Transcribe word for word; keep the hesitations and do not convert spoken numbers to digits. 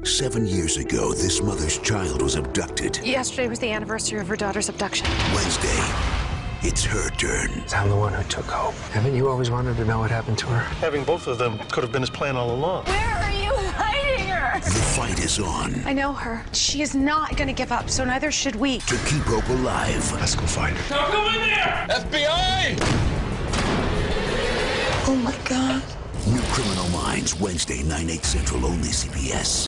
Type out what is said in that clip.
Seven years ago, this mother's child was abducted. Yesterday was the anniversary of her daughter's abduction. Wednesday, it's her turn. I'm the one who took Hope. Haven't you always wanted to know what happened to her? Having both of them could have been his plan all along. Where are you hiding her? The fight is on. I know her. She is not going to give up, so neither should we. To keep Hope alive. Let's go find her. Don't go in there! F B I! Oh my God. New Criminal Minds, Wednesday, nine, eight Central, only C B S.